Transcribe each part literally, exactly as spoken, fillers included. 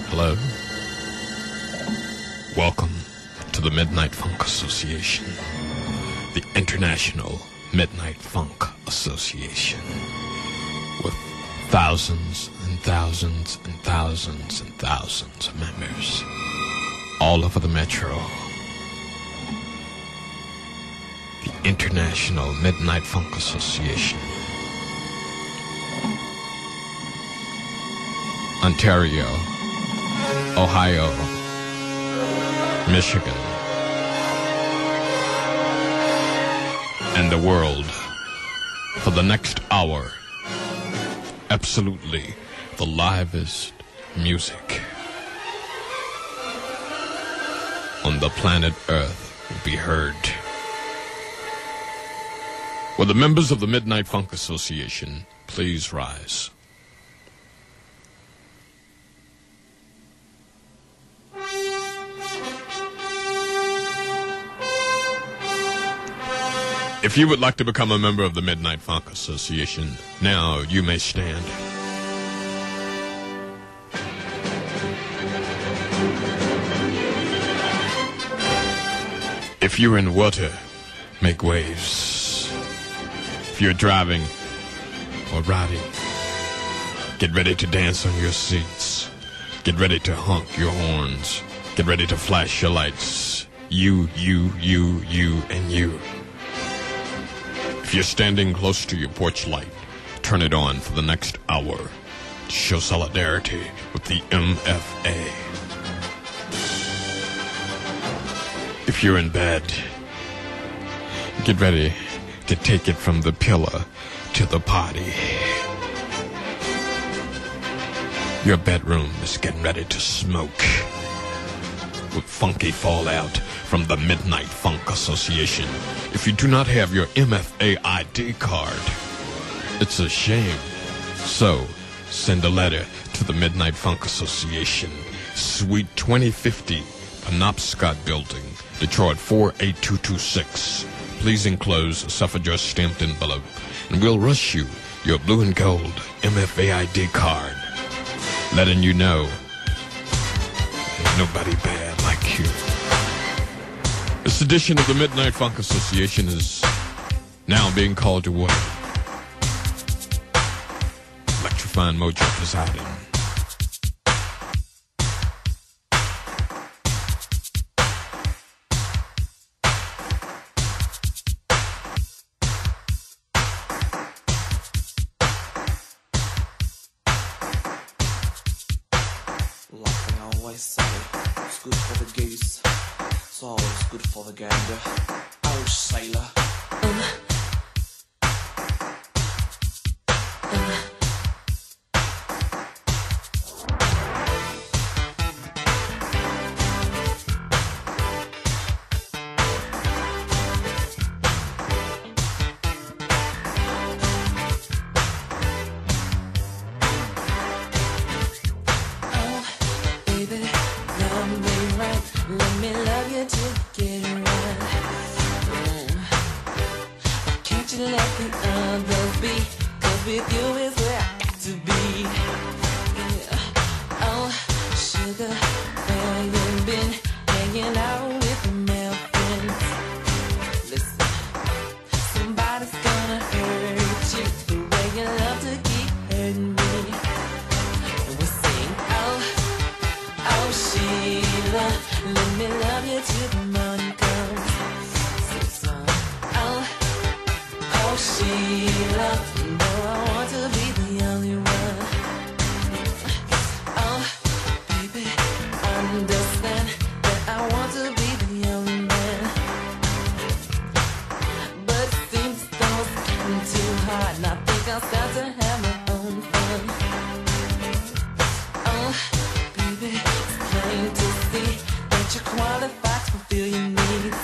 Hello. Welcome to the Midnight Funk Association, the International Midnight Funk Association, with thousands and thousands and thousands and thousands of members all over the metro. The International Midnight Funk Association. Ontario, Ohio, Michigan, and the world for the next hour. Absolutely the livest music on the planet Earth will be heard. Will the members of the Midnight Funk Association please rise? If you would like to become a member of the Midnight Funk Association, now you may stand. If you're in water, make waves. If you're driving or riding, get ready to dance on your seats. Get ready to honk your horns. Get ready to flash your lights. You, you, you, you, and you. If you're standing close to your porch light, turn it on for the next hour to show solidarity with the M F A. If you're in bed, get ready to take it from the pillow to the potty. Your bedroom is getting ready to smoke with funky fallout from the Midnight Funk Association. If you do not have your M F A I D card, it's a shame. So, send a letter to the Midnight Funk Association, Suite twenty fifty, Penobscot Building, Detroit four eight two two six. Please enclose a self-addressed stamped envelope, and we'll rush you your blue and gold M F A I D card, letting you know there's nobody bad like you. This edition of the Midnight Funk Association is now being called to order. Electrifying Mojo presiding. Like I always say, it's good for the geese. It's always good for the gander. Oh, sailor. Uh, uh. Oh, baby, love me right. Let me love you till you get it right. Mm. Why can't you let the others be? 'Cause with you is where I got to be. Yeah. Oh, sugar, where you been? Hanging out with the male friends. Listen, somebody's gonna hurt you the way you love to keep hurting me. And we sing, oh, oh, Sheila, let me love you till the morning comes. Sing song. Oh, oh, Sheila, you know I want to be the only one. Oh, baby, understand that I want to be the only man. But it seems those getting too hard, and I think I'll start to have my own fun. Oh, baby, it's plain to see that you're qualified to fulfill your needs.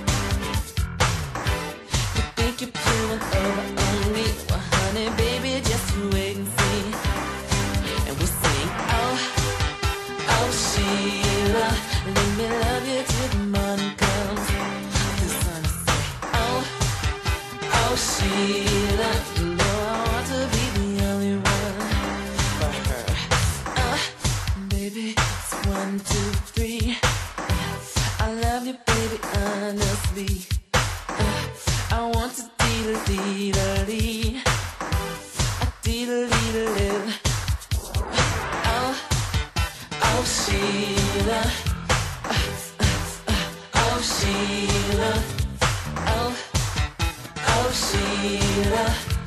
You think you're pulling over on me? Well, honey, baby, just you wait and see. And we sing, oh, oh, Sheila, let me love you till the morning comes. The sun will say, oh, oh, Sheila, you know I want to be the only one for her. Uh, baby, Sheila, oh Sheila, oh, oh Sheila,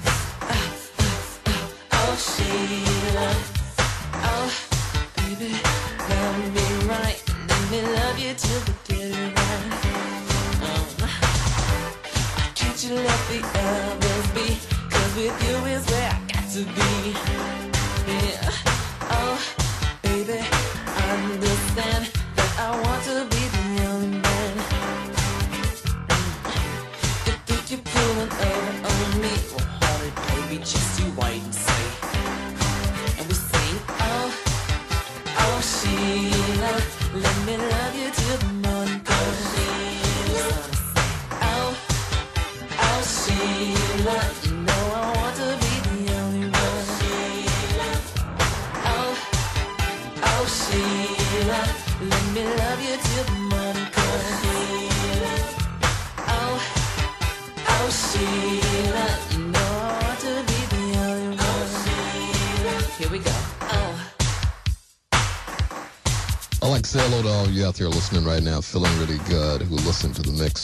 oh Sheila, oh baby, love me right, let me love you till the day right. Um, can't you let the others be? 'Cause with you is where I got to be. Yeah. Oh, baby, understand that I want to be the only man. You think you're pulling over on me? Well, hold it, baby, just you wait and see. And we sing, oh, oh, Sheila, let me love you till the morning comes. Oh, oh, Sheila, you know I want to be the only one. Oh, oh, Sheila, let me love you till the morning comes. Oh, oh, Sheila, you know I want to be the only one. Here we go. Oh. I'd like to say hello to all you out there listening right now, feeling really good, who listen to the mix.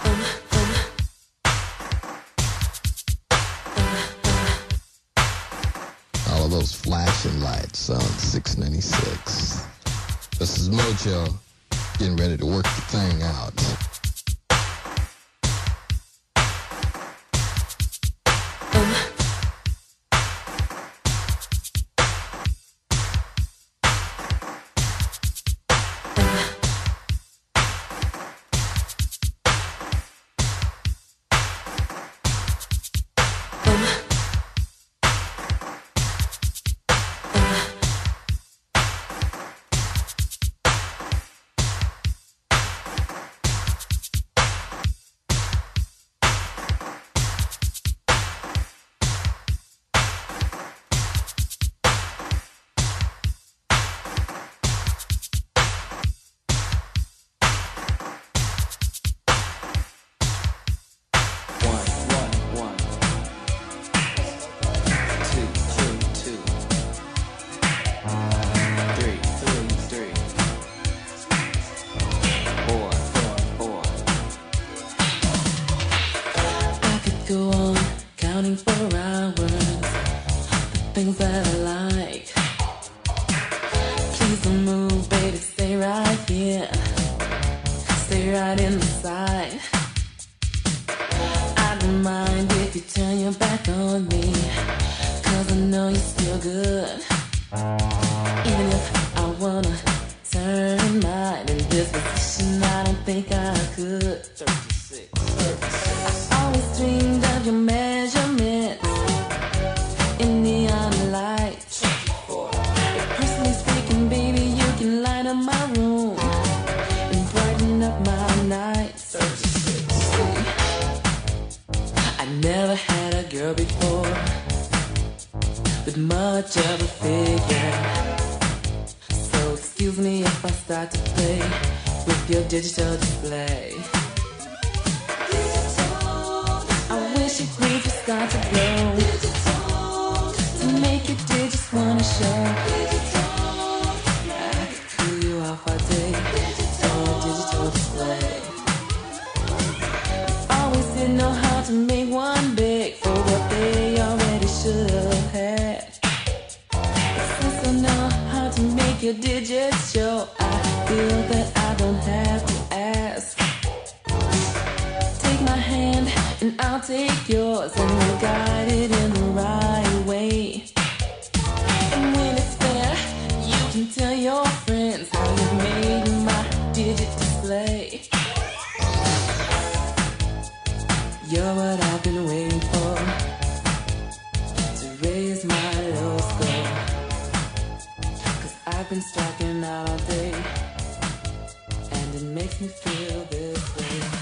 All of those flashing lights on six ninety-six. This is Mojo, getting ready to work the thing out. Go on counting for hours, the things that I like. Please don't move, baby, stay right here, stay right in the side. I don't mind if you turn your back on me, 'cause I know you're still good. Even if I wanna turn mine in this position, I don't think I could. thirty-six, thirty-six. I always dreamed of your measurements in neon lights. Personally speaking, baby, you can light up my room and brighten up my nights. I never had a girl before with much of a figure, so excuse me if I start to play with your digital display. I wish it would just start to blow, to make your digits wanna show. I could cool you off all day on a digital display. Always didn't know how to make one big for what they already should have had. But since I know how to make your digits show, I feel that I don't have to ask. Take my hand and I'll take yours, and we'll guide it in the right way. And when it's fair, you can tell your friends how you made my digit display. You're what I've been waiting for, to raise my low score, 'cause I've been striking out all day, and it makes me feel this way.